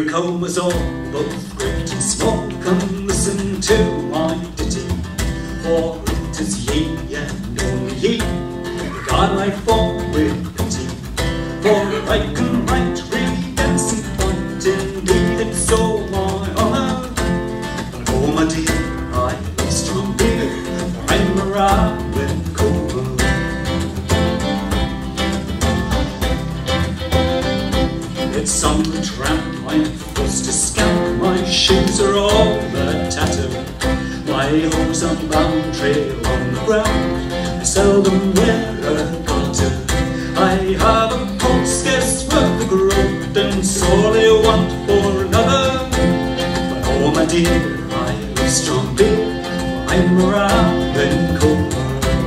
Newcomers all, both great and small, come listen to my ditty. For it is ye and only ye, regard my form with pity. For if I can write, read and see fight, indeed it's all my honour. But oh my dear, I love strong beer, for I'm a Robin Comer. It's on the tramp, I'm forced to scamp, my shoes are all a tatter. My hose unbound trail on the ground, I seldom wear a garter. I have a coat scarce worth a groat, and sorely want for another. But oh my dear, I love strong beer, for I'm a Robin Comer.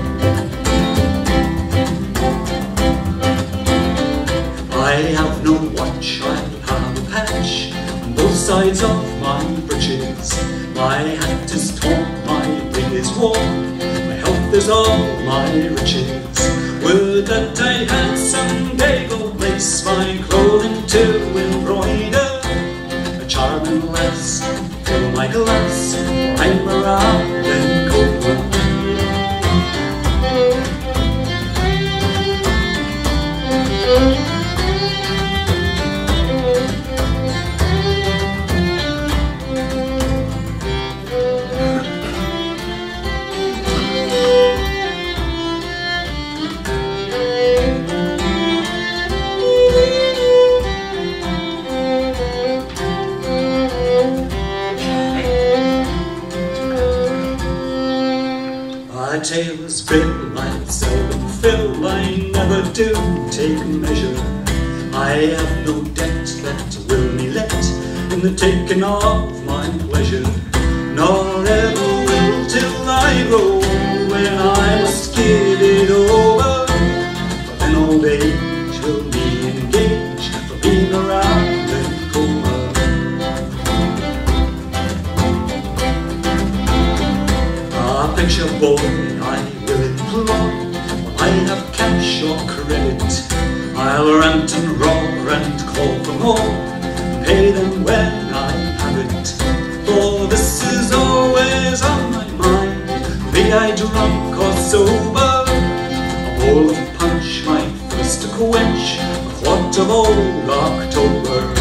I have no watch, I have a patch on both sides of my breeches. My hat is torn, my ring is worn, my health is all my riches. Would that I had some day go lace my clothing to embroider. A charming lass, fill my glass, for I'm a Robin Comer. Tailor's bill I seldom fill, I never do take measure. I have no debt that will me let in the taking of my pleasure, nor ever will till I grow when I must give it over. But then old age will me engage for being around and Comer. A picture boy I will employ, while I have cash or credit. I'll rant and roar and call for more, and pay them when I have it. For this is always on my mind, be I drunk or sober. A bowl of punch, my thirst to quench, a quart of old October.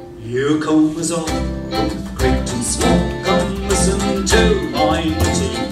Newcomers all, both great and small, come listen to my ditty.